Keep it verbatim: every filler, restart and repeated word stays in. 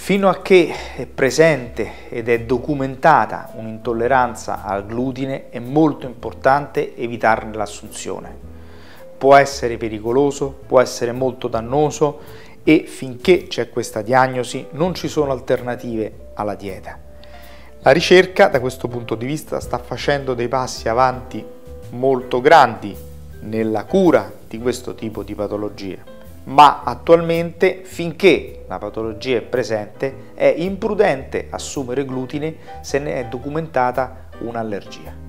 Fino a che è presente ed è documentata un'intolleranza al glutine è molto importante evitarne l'assunzione. Può essere pericoloso, può essere molto dannoso e finché c'è questa diagnosi non ci sono alternative alla dieta. La ricerca da questo punto di vista sta facendo dei passi avanti molto grandi nella cura di questo tipo di patologie. Ma attualmente, finché la patologia è presente, è imprudente assumere glutine se ne è documentata un'allergia.